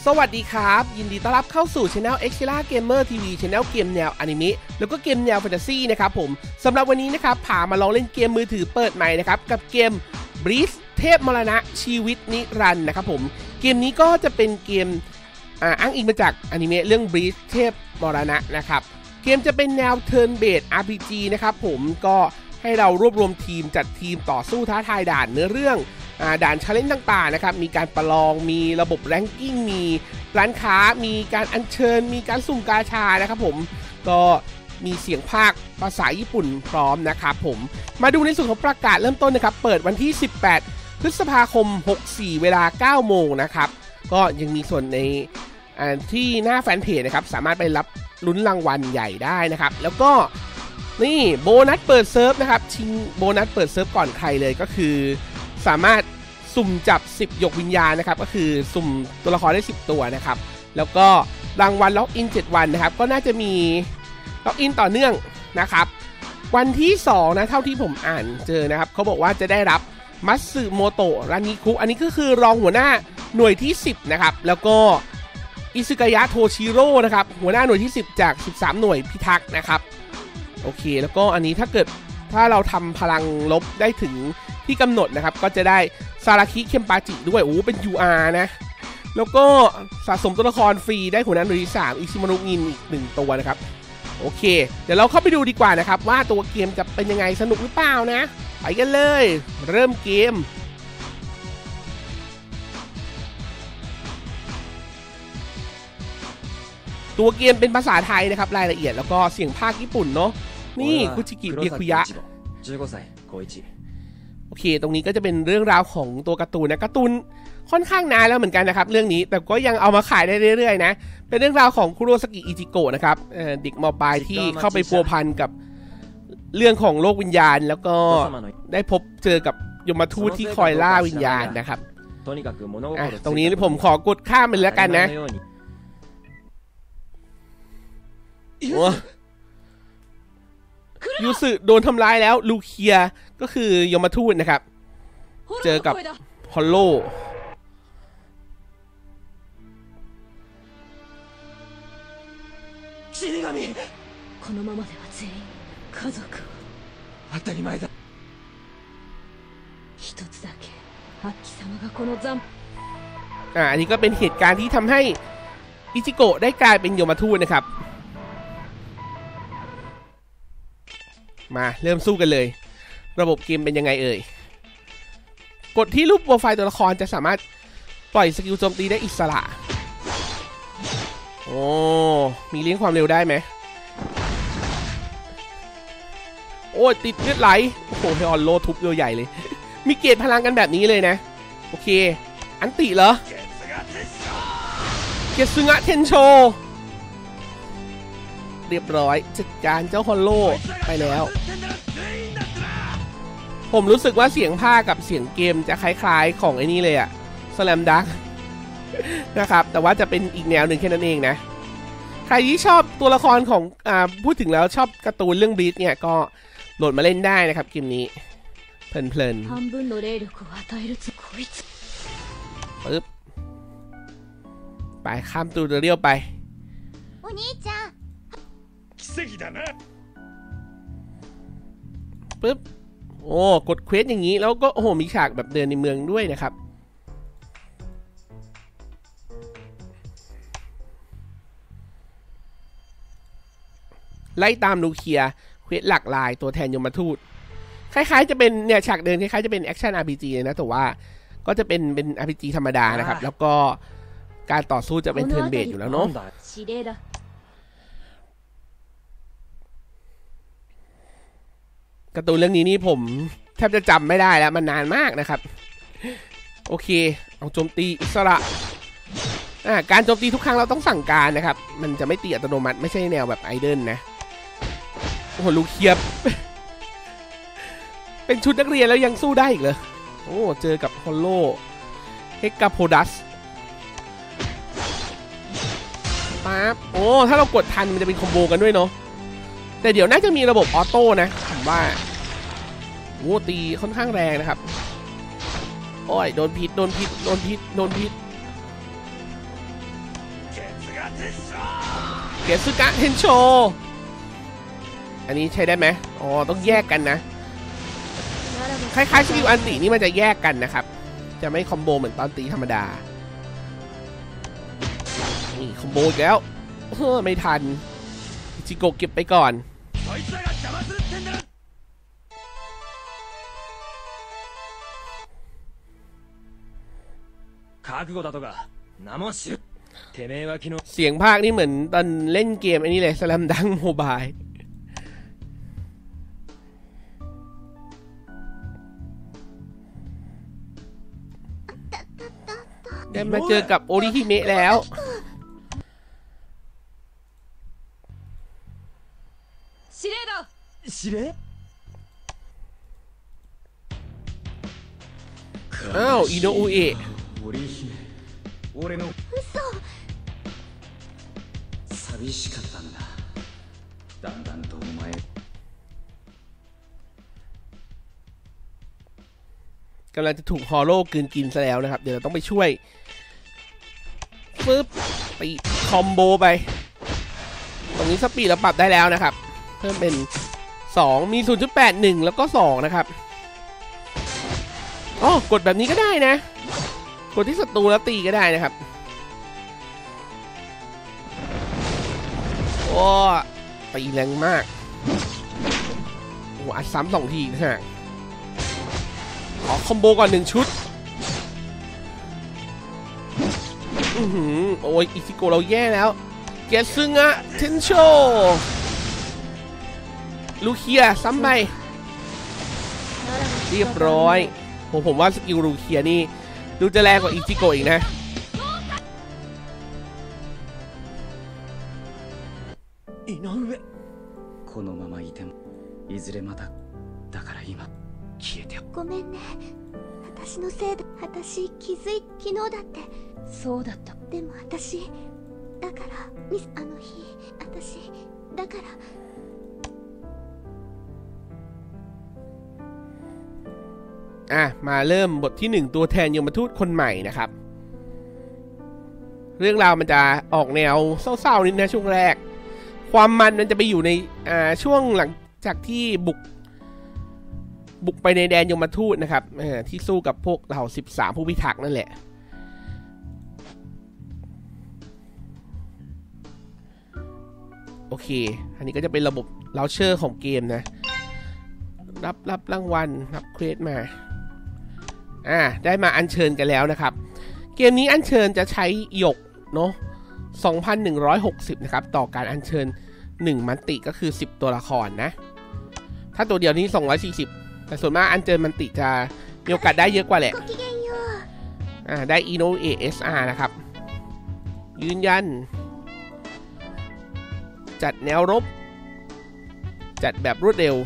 สวัสดีครับยินดีต้อนรับเข้าสู่ Channel Exila Gamer TV Channel เกมแนวอนิเมะแล้วก็เกมแนวแฟนตาซีนะครับผมสำหรับวันนี้นะครับพามาลองเล่นเกมมือถือเปิดใหม่นะครับกับเกม Breeze เทพมรณะชีวิตนิรันดร์นะครับผมเกมนี้ก็จะเป็นเกมอ้างอิงมาจากอนิเมะเรื่อง Breeze เทพมรณะนะครับเกมจะเป็นแนว Turn Based RPG นะครับผมก็ให้เรารวบรวมทีมจัดทีมต่อสู้ท้าทายด่านเนื้อเรื่องด่านชาเลนจ์ต่างๆนะครับมีการประลองมีระบบแรงกิ้งมีร้านค้ามีการอัญเชิญมีการสุ่มกาชานะครับผมก็มีเสียงพากย์ภาษาญี่ปุ่นพร้อมนะครับผมมาดูในส่วนของประกาศเริ่มต้นนะครับเปิดวันที่18พฤษภาคม64เวลา 9 โมงนะครับก็ยังมีส่วนในที่หน้าแฟนเพจนะครับสามารถไปรับลุ้นรางวัลใหญ่ได้นะครับแล้วก็นี่โบนัสเปิดเซิร์ฟนะครับชิงโบนัสเปิดเซิร์ฟก่อนใครเลยก็คือสามารถสุ่มจับ10หยกวิญญาณนะครับก็คือสุ่มตัวละครได้10ตัวนะครับแล้วก็รางวัลล็อกอิน7วันนะครับก็น่าจะมีล็อกอินต่อเนื่องนะครับวันที่2นะเท่าที่ผมอ่านเจอนะครับเขาบอกว่าจะได้รับมัตสึโมโตะรานิคุอันนี้ก็คือรองหัวหน้าหน่วยที่10นะครับแล้วก็อิซึกายะโทชิโร่นะครับหัวหน้าหน่วยที่10จาก13หน่วยพิทักษ์นะครับโอเคแล้วก็อันนี้ถ้าเราทำพลังลบได้ถึงที่กำหนดนะครับก็จะได้ซาราคิเคมปาจิด้วยโอ้เป็น UR นะแล้วก็สะสมตัวละครฟรีได้หัวหน้าหน่วยที่3อิชิมารุงินอีก1ตัวนะครับโอเคเดี๋ยวเราเข้าไปดูดีกว่านะครับว่าตัวเกมจะเป็นยังไงสนุกหรือเปล่านะไปกันเลยเริ่มเกมตัวเกมเป็นภาษาไทยนะครับรายละเอียดแล้วก็เสียงภาคญี่ปุ่นเนาะนี่คุจิกิเบียคุยะโอเคตรงนี้ก็จะเป็นเรื่องราวของตัวการ์ตูนนะการ์ตูนค่อนข้างนานแล้วเหมือนกันนะครับเรื่องนี้แต่ก็ยังเอามาขายได้เรื่อยๆนะเป็นเรื่องราวของคุโรสกิอิจิโกะนะครับเด็กม.ปลายที่เข้าไปพัวพันกับเรื่องของโลกวิญญาณแล้วก็ได้พบเจอกับยมทูตที่คอยล่าวิญญาณนะครับตรงนี้ผมขอกดข้ามไปแล้วกันนะยูสึโดนทำร้ายแล้วลูเคียก็คือยมทูตนะครับเจอกับฮอลโลอันนี้ก็เป็นเหตุการณ์ที่ทำให้อิจิโกะได้กลายเป็นยมทูตนะครับมาเริ่มสู้กันเลยระบบเกมเป็นยังไงเอ่ยกดที่รูปโปรไฟล์ตัวละครจะสามารถปล่อยสกิลโจมตีได้อิสระโอ้มีเลี้ยงความเร็วได้ไหมโอ้ติดเลือดไหลโอ้โหเฮออนโลทุบตัวใหญ่เลยมีเกรดพลังกันแบบนี้เลยนะโอเคอันติเหรอเกซึงะเทนโชเรียบร้อยจัดการเจ้าฮอลโลไปแล้วผมรู้สึกว่าเสียงภาคกับเสียงเกมจะคล้ายๆของไอ้นี่เลยอะสแลมดักนะครับแต่ว่าจะเป็นอีกแนวหนึ่งแค่นั้นเองนะใครที่ชอบตัวละครของพูดถึงแล้วชอบการ์ตูนเรื่องบลีชเนี่ยก็โหลดมาเล่นได้นะครับเกมนี้เพลินๆปึ๊บไปข้ามตูเรียวไปปึ๊บโอ้กดเควสอย่างนี้แล้วก็โอ้โหมีฉากแบบเดินในเมืองด้วยนะครับไล่ตามลูเคียเควสหลักลายตัวแทนยมทูตคล้ายๆจะเป็นเนี่ยฉากเดินคล้ายๆจะเป็นแอคชั่น RPG เลยนะแต่ว่าก็จะเป็น RPG ธรรมดานะครับแล้วก็การต่อสู้จะเป็นเทิร์นเบสอยู่แล้วเนาะการ์ตูนเรื่องนี้นี่ผมแทบจะจำไม่ได้แล้วมันนานมากนะครับโอเคเอาโจมตีอิสระการโจมตีทุกครั้งเราต้องสั่งการนะครับมันจะไม่ตีอัตโนมัติไม่ใช่แนวแบบไอเดิลนะโอ้โหลูกเคียบเป็นชุดนักเรียนแล้วยังสู้ได้อีกเลยโอ้เจอกับฮอลโลเฮกาโพดัสปั๊บโอ้ถ้าเรากดทันมันจะเป็นคอมโบกันด้วยเนาะแต่เดี๋ยวน่าจะมีระบบออโต้นะผมว่าโอ้ตีค่อนข้างแรงนะครับ โอ้ยโดนพิษเกสึกะเทนโชอันนี้ใช้ได้ไหมอ๋อต้องแยกกันนะคล้ายๆสกิลอันตีนี่มันจะแยกกันนะครับจะไม่คอมโบเหมือนตอนตีธรรมดานี่คอมโบอีกแล้วไม่ทันจิโกะเก็บไปก่อนเสียงภาคนี่เหมือนตอนเล่นเกมอันนี้เลย Slam Dunk Mobile ได้มาเจอกับโอริฮิเมะแล้วอ้าวอิโนอุเอะกำลังจะถูกฮอลโลกลืนกินซะแล้วนะครับเดี๋ยวเราต้องไปช่วยปึ๊บไปคอมโบไปตรงนี้สปีดเราปรับได้แล้วนะครับเพิ่มเป็น2มี 0.81 แล้วก็2นะครับอ๋อกดแบบนี้ก็ได้นะกดที่ศัตรูแล้วตีก็ได้นะครับโอ้ตีแรงมากโอ้อัดซ้ำ2ทีนะฮะขอคอมโบก่อน1ชุดโอ้ยอิซิโกะเราแย่แล้วเกซึงะเทนโชลูเคียซ้ำไปเรียบร้อยผมว่าสกิลลูเคียนี่ดูจะแรงกว่าอิซิโกะอีกนะこのままいてもいずれまただから今消えてよごめんね私のせいで私昨日だってそうだったでも私だからあの日私だからมาเริ่มบทที่1ตัวแทนยมทูตคนใหม่นะครับเรื่องราวมันจะออกแนวเศร้าๆนิดนะช่วงแรกความมันจะไปอยู่ในช่วงหลังจากที่บุกไปในแดนยมทูตนะครับที่สู้กับพวกเหล่า13ผู้พิทักษ์นั่นแหละโอเคอันนี้ก็จะเป็นระบบเลาเชอร์ของเกมนะรับรางวัลรับเควสมาได้มาอัญเชิญกันแล้วนะครับเกมนี้อัญเชิญจะใช้หยกเนาะ 2,160 นะครับต่อการอัญเชิญ1มันติก็คือ10ตัวละครนะถ้าตัวเดียวนี้240แต่ส่วนมากอัญเชิญมันติจะมีโอกาสได้เยอะกว่าแหละได้อิโนเอเอสอาร์นะครับยืนยันจัดแนวรบจัดแบบรวดเร็ว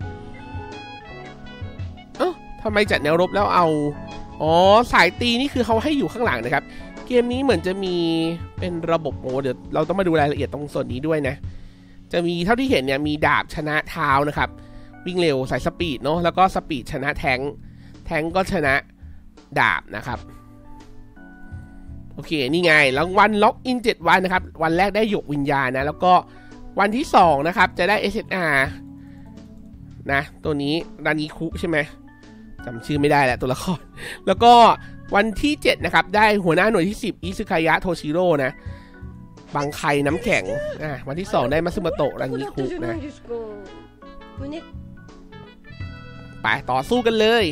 ทำไมจัดแนวรบแล้วเอาสายตีนี่คือเขาให้อยู่ข้างหลังนะครับเกมนี้เหมือนจะมีเป็นระบบเดี๋ยวเราต้องมาดูรายละเอียดตรงส่วนนี้ด้วยนะจะมีเท่าที่เห็นเนี่ยมีดาบชนะเท้านะครับวิ่งเร็วสายสปีดเนาะแล้วก็สปีดชนะแทงก็ชนะดาบนะครับโอเคนี่ไงรางวัลล็อกอิน7วันนะครับวันแรกได้หยกวิญญาณนะแล้วก็วันที่2นะครับจะได้ SSR นะตัวนี้รานิคุใช่ไหมจำชื่อไม่ได้แหละตัวละครแล้วก็วันที่7นะครับได้หัวหน้าหน่วยที่10อิซึคายะโทชิโร่นะบังไคน้ำแข็งวันที่2ได้มัตสึโมโตะรานิคุนะไปต่อสู้กันเลย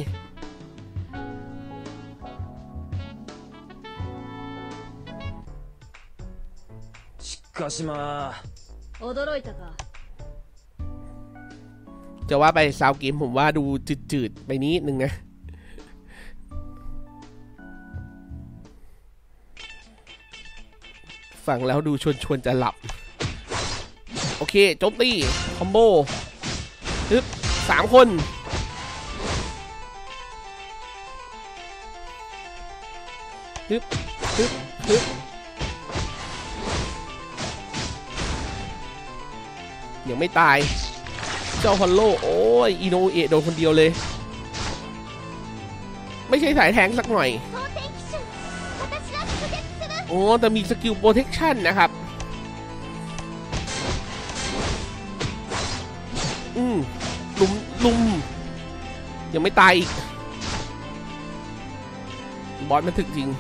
จะว่าไปซาวเกมผมว่าดูจืดๆไปนิดนึงนะฟังแล้วดูชวนจะหลับโอเคโจมตีคอมโบฮึบ3 คนฮึบยังไม่ตายเจ้าฮอลโลโอ้ยอิโนเอะโดนคนเดียวเลยไม่ใช่สายแทงสักหน่อยแต่มีสกิลโปรเทคชั่นนะครับลุมยังไม่ตายอีกบอสมันถึกจริง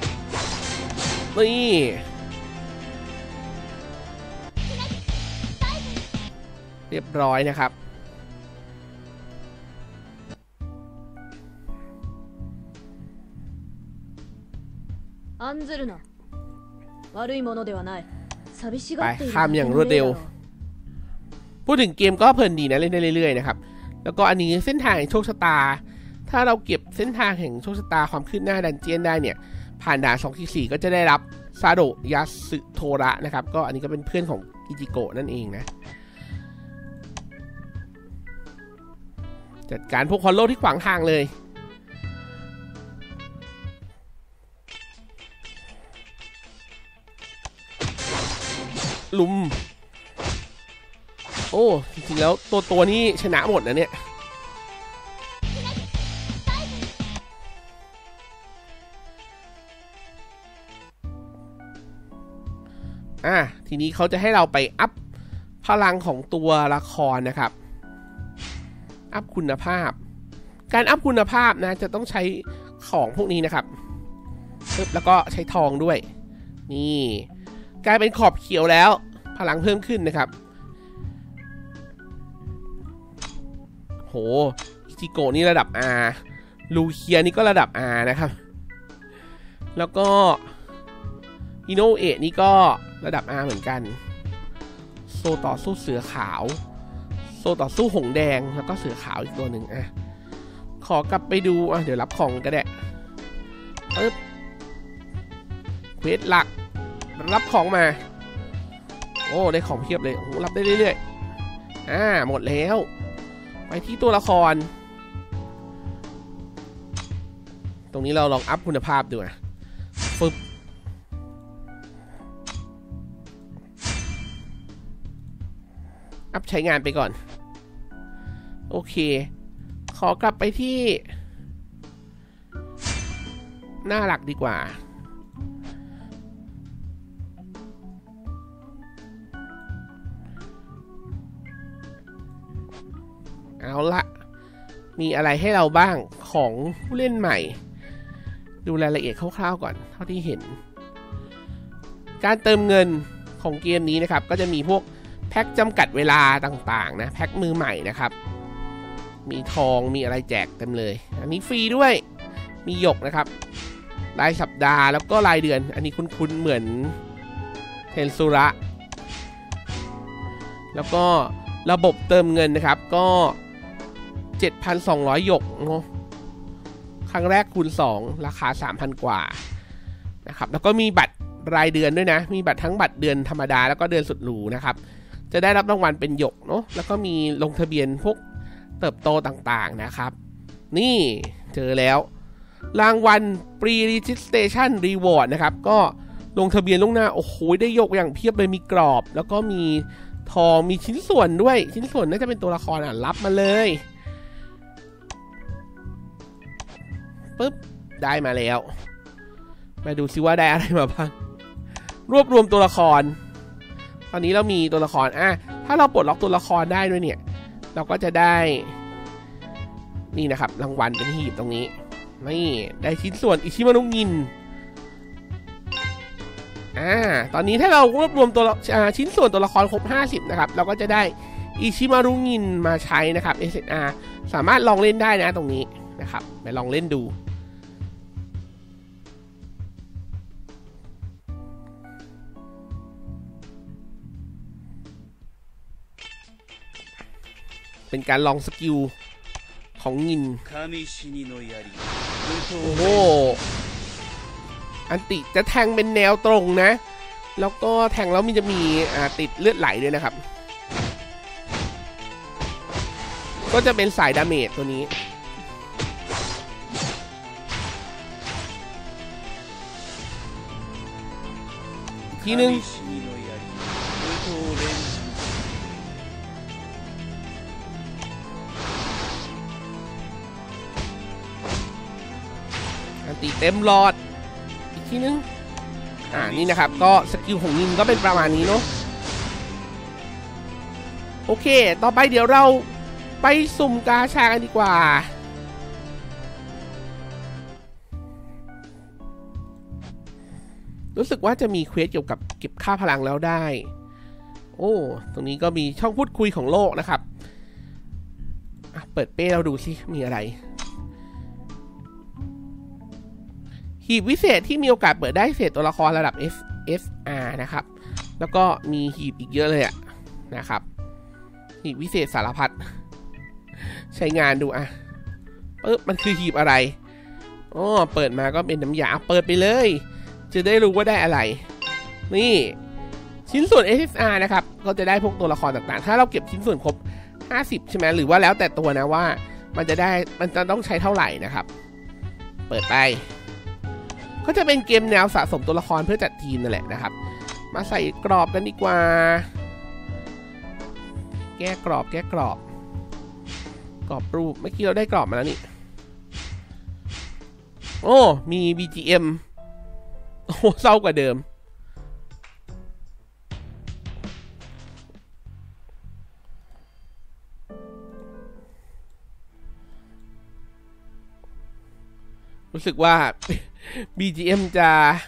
นี่เรียบร้อยนะครับไปข้ามอย่างรวดเร็วพูดถึงเกมก็เพลินดีนะเล่นได้เรื่อยๆนะครับแล้วก็อันนี้เส้นทางแห่งโชคชะตาถ้าเราเก็บเส้นทางแห่งโชคชะตาความคืบหน้าดันเจียนได้เนี่ยผ่านด่าน2-4ก็จะได้รับซาโดะยาสึโทระนะครับก็อันนี้ก็เป็นเพื่อนของอิจิโกะนั่นเองนะจัดการพวกฮอลโลที่ขวางทางเลยลุมโอ้จริงๆแล้วตัวนี้ชนะหมดนะเนี่ยทีนี้เขาจะให้เราไปอัพพลังของตัวละครนะครับอัพคุณภาพการอัพคุณภาพนะจะต้องใช้ของพวกนี้นะครับแล้วก็ใช้ทองด้วยนี่กลายเป็นขอบเขียวแล้วพลังเพิ่มขึ้นนะครับโหอิจิโกะนี่ระดับ R ลูเคียนี่ก็ระดับ R นะครับแล้วก็อิโนเอะนี่ก็ระดับ R เหมือนกันโซต่อสู้เสือขาวโซต่อสู้หงแดงแล้วก็เสือขาวอีกตัวหนึ่งขอกลับไปดูเดี๋ยวรับของก็ได้เควสหลักรับของมาโอ้ได้ของเพียบเลยโอ้รับได้เรื่อยๆหมดแล้วไปที่ตัวละครตรงนี้เราลองอัพคุณภาพดูฟึบอัพใช้งานไปก่อนโอเคขอกลับไปที่หน้าหลักดีกว่าเอาละมีอะไรให้เราบ้างของผู้เล่นใหม่ดูรายละเอียดคร่าวๆก่อนเท่าที่เห็นการเติมเงินของเกมนี้นะครับก็จะมีพวกแพ็คจำกัดเวลาต่างๆนะแพ็คมือใหม่นะครับมีทองมีอะไรแจกเต็มเลยอันนี้ฟรีด้วยมีหยกนะครับรายสัปดาห์แล้วก็รายเดือนอันนี้คุ้นๆเหมือนเทนซุระแล้วก็ระบบเติมเงินนะครับก็ 7,200 หยกเนาะครั้งแรกคูณ2ราคา 3,000 กว่านะครับแล้วก็มีบัตรรายเดือนด้วยนะมีบัตรทั้งบัตรเดือนธรรมดาแล้วก็เดือนสุดหรูนะครับจะได้รับรางวัลเป็นหยกเนาะแล้วก็มีลงทะเบียนพวกเติบโตต่างๆนะครับนี่เจอแล้วรางวัล Pre-Registration Reward นะครับก็ลงทะเบียนล่วงหน้าโอ้โหได้หยกอย่างเพียบเลยมีกรอบแล้วก็มีทองมีชิ้นส่วนด้วยชิ้นส่วนน่าจะเป็นตัวละครรับมาเลยปึ๊บได้มาแล้วมาดูซิว่าได้อะไรมาบ้างรวบรวมตัวละครตอนนี้เรามีตัวละครถ้าเราปลดล็อกตัวละครได้ด้วยเนี่ยเราก็จะได้นี่นะครับรางวัลเป็นหีบตรงนี้นี่ได้ชิ้นส่วนอิชิมารุงินตอนนี้ถ้าเรารวบรวมตัวชิ้นส่วนตัวละครครบ50นะครับเราก็จะได้อิชิมารุงินมาใช้นะครับ SNR สามารถลองเล่นได้นะตรงนี้นะครับไปลองเล่นดูเป็นการลองสกิลของงินโอ้โหอันติจะแทงเป็นแนวตรงนะแล้วก็แทงแล้วมันจะมีติดเลือดไหลด้วยนะครับก็จะเป็นสายดาเมจตัวนี้ทีนึงตีเต็มหลอดอีกทีนึงนี่นะครับก็สกิลของยิงก็เป็นประมาณนี้เนาะโอเคต่อไปเดี๋ยวเราไปสุ่มกาชากันดีกว่ารู้สึกว่าจะมีเควสเกี่ยวกับเก็บค่าพลังแล้วได้โอ้ตรงนี้ก็มีช่องพูดคุยของโลกนะครับเปิดเป้เราดูสิมีอะไรหีบวิเศษที่มีโอกาสเปิดได้เศษตัวละครระดับ SR นะครับแล้วก็มีหีบอีกเยอะเลยอะนะครับหีบวิเศษสารพัดใช้งานดูอะมันคือหีบอะไรอ๋อเปิดมาก็เป็นน้ำยาเปิดไปเลยจะได้รู้ว่าได้อะไรนี่ชิ้นส่วน SSR นะครับก็จะได้พวกตัวละครต่างๆถ้าเราเก็บชิ้นส่วนครบ50ใช่ไหมหรือว่าแล้วแต่ตัวนะว่ามันจะต้องใช้เท่าไหร่นะครับเปิดไปก็จะเป็นเกมแนวสะสมตัวละครเพื่อจัดทีมนั่นแหละนะครับมาใส่กรอบกันดีกว่าแก้กรอบรูปเมื่อกี้เราได้กรอบมาแล้วนี่โอ้มี BGM โอ้เศร้ากว่าเดิมรู้สึกว่า BGM จะ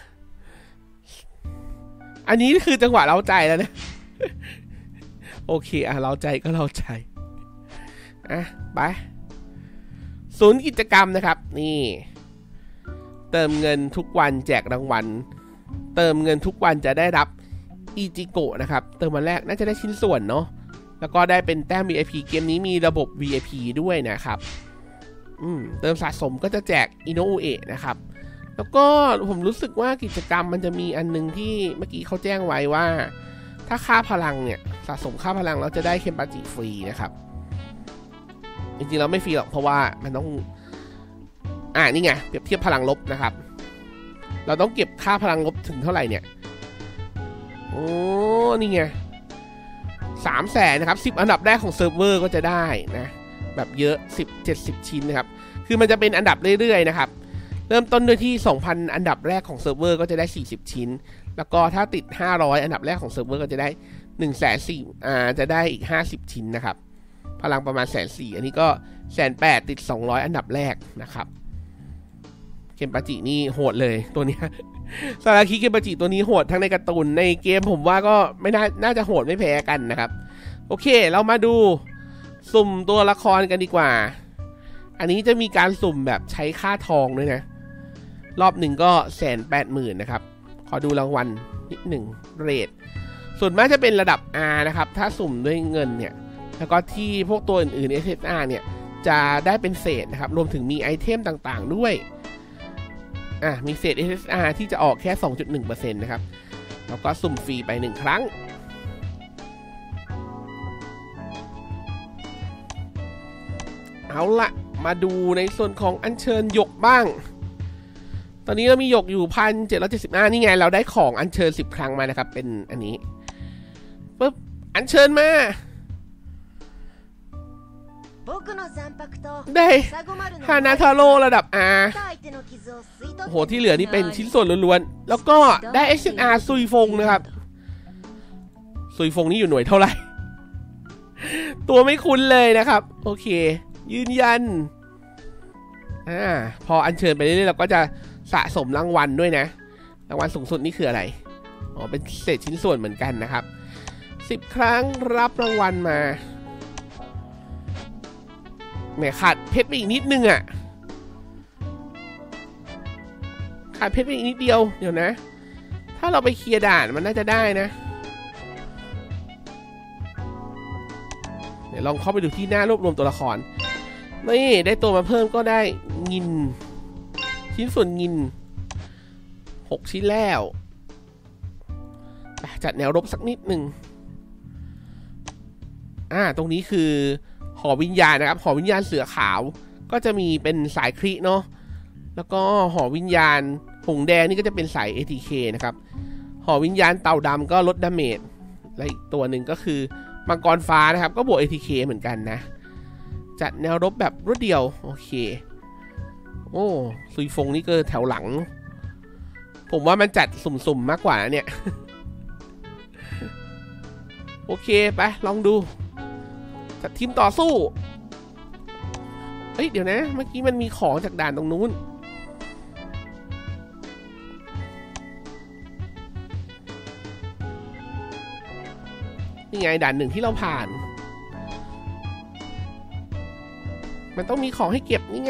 อันนี้คือจังหวะเร้าใจแล้วนะ โอเคเร้าใจก็เร้าใจไปศูนย์กิจกรรมนะครับนี่เติมเงินทุกวันแจกรางวัลเติมเงินทุกวันจะได้รับอิจิโกะนะครับเติมวันแรกน่าจะได้ชิ้นส่วนเนาะแล้วก็ได้เป็นแต้ม VIP เกมนี้มีระบบ VIP ด้วยนะครับเติมสะสมก็จะแจกอิโนอุเอะนะครับแล้วก็ผมรู้สึกว่ากิจกรรมมันจะมีอันนึงที่เมื่อกี้เขาแจ้งไว้ว่าถ้าค่าพลังเนี่ยสะสมค่าพลังเราจะได้เคมปาจิฟรีนะครับจริงๆเราไม่ฟรีหรอกเพราะว่ามันต้องนี่ไงเปรียบเทียบพลังลบนะครับเราต้องเก็บค่าพลังลบถึงเท่าไหร่เนี่ยโอ้นี่ไง300,000นะครับ10อันดับแรกของเซิร์ฟเวอร์ก็จะได้นะแบบเยอะ10-70 ชิ้นนะครับคือมันจะเป็นอันดับเรื่อยๆนะครับเริ่มต้นด้วยที่ 2,000 อันดับแรกของเซิร์ฟเวอร์ก็จะได้40ชิ้นแล้วก็ถ้าติด500อันดับแรกของเซิร์ฟเวอร์ก็จะได้140,000จะได้อีก50ชิ้นนะครับพลังประมาณ140,000อันนี้ก็180,000ติด200อันดับแรกนะครับเคมปาจินี่โหดเลยตัวนี้ซาราคิเคมปาจิตัวนี้โหดทั้งในการ์ตูนในเกมผมว่าก็ไม่น่าจะโหดไม่แพ้กันนะครับโอเคเรามาดูสุ่มตัวละครกันดีกว่าอันนี้จะมีการสุ่มแบบใช้ค่าทองด้วยนะรอบหนึ่งก็180,000นะครับขอดูรางวัลนิดหนึ่งเรทส่วนมากจะเป็นระดับ R นะครับถ้าสุ่มด้วยเงินเนี่ยแล้วก็ที่พวกตัวอื่นๆ SSR เนี่ยจะได้เป็นเศษนะครับรวมถึงมีไอเทมต่างๆด้วยมีเศษ SSR ที่จะออกแค่ 2.1% นะครับแล้วก็สุ่มฟรีไป1ครั้งเอาละมาดูในส่วนของอัญเชิญหยกบ้างตอนนี้เรามีหยกอยู่ 1,775 นี่ไงเราได้ของอัญเชิญ10ครั้งมานะครับเป็นอันนี้ปึ๊บอัญเชิญมาได้ฮานาทาโร่ระดับ R โหที่เหลือนี่เป็นชิ้นส่วนล้วนๆแล้วก็ได้ SNR ซุยฟงนะครับซุยฟงนี่อยู่หน่วยเท่าไหร่ตัวไม่คุ้นเลยนะครับโอเคยืนยันพออัญเชิญไปเรื่อยๆเราก็จะสะสมรางวัลด้วยนะรางวัลสูงสุดนี่คืออะไรเป็นเศษชิ้นส่วนเหมือนกันนะครับ10ครั้งรับรางวัลมาแหมขาดเพชรไปอีกนิดนึงขาดเพชรไปอีกนิดเดียวเดี๋ยวนะถ้าเราไปเคลียร์ด่านมันน่าจะได้นะเดี๋ยวลองเข้าไปดูที่หน้ารวบรวมตัวละครนี่ได้ตัวมาเพิ่มก็ได้งินชิ้นส่วนงิน6ชิ้นแล้วจัดแนวรบสักนิดหนึ่งตรงนี้คือหอวิญญาณนะครับหอวิญญาณเสือขาวก็จะมีเป็นสายคริเนาะแล้วก็หอวิญญาณหงแดงนี่ก็จะเป็นสาย ATK นะครับหอวิญญาณเต่าดำก็ลดดาเมจและอีกตัวหนึ่งก็คือมังกรฟ้านะครับก็บวก ATK เหมือนกันนะจัดแนวรบแบบรวดเดียวโอเคโอ้ซุยฟงนี่ก็แถวหลังผมว่ามันจัดสุ่มๆมากกว่าเนี่ย โอเคไปลองดูจัดทีมต่อสู้เฮ้ยเดี๋ยวนะเมื่อกี้มันมีของจากด่านตรงนู้นนี่ไงด่านหนึ่งที่เราผ่านมันต้องมีของให้เก็บนี่ไง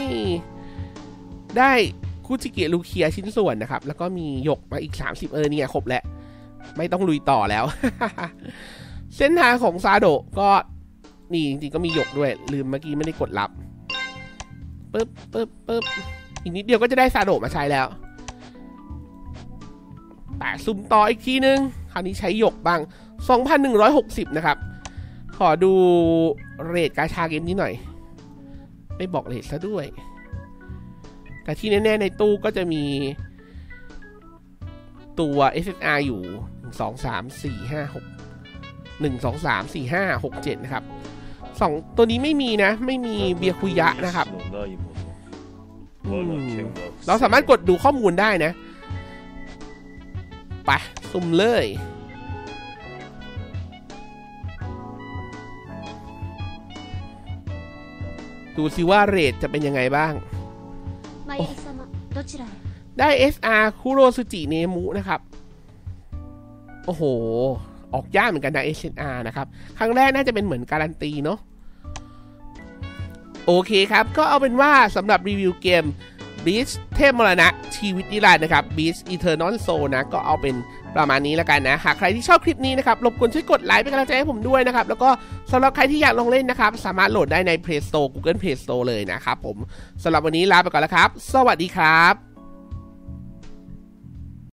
ได้คุจิเกะลูเคียชิ้นส่วนนะครับแล้วก็มีหยกมาอีก30เนี่ยครบแล้วไม่ต้องลุยต่อแล้ว เส้นทางของซาโดะก็นี่จริงๆก็มีหยกด้วยลืมเมื่อกี้ไม่ได้กดรับปึ๊บอีกนิดเดียวก็จะได้ซาโดะมาใช้แล้วแต่ซุ่มต่ออีกทีนึงคราวนี้ใช้หยกบ้าง 2,160 นะครับขอดูเรทกาชาเกมนี้หน่อยไม่บอกเรทซะด้วยแต่ที่แน่ๆในตู้ก็จะมีตัว SSR อยู่1 2 3 4 5 6 1 2 3 4 5 6 7นะครับ2ตัวนี้ไม่มีนะไม่มีเบียคุยะนะครับเราสามารถกดดูข้อมูลได้นะไปสุ่มเลยดูสิว่าเรทจะเป็นยังไงบ้างได้ SR คุโรซุจิเนมุนะครับโอ้โหออกยากเหมือนกันนะ SR นะครับครั้งแรกน่าจะเป็นเหมือนการันตีเนาะโอเคครับก็เอาเป็นว่าสำหรับรีวิวเกม Bleach เทพมรณะชีวิตนิรันดร์นะครับ Bleach Eternal Soul นะก็เอาเป็นประมาณนี้แล้วกันนะหากใครที่ชอบคลิปนี้นะครับรบกวนช่วยกดไลค์เป็นกำลังใจให้ผมด้วยนะครับแล้วก็สำหรับใครที่อยากลองเล่นนะครับสามารถโหลดได้ใน Play Store Google Play Store เลยนะครับผมสำหรับวันนี้ลาไปก่อนแล้วครับสวัสดีครับ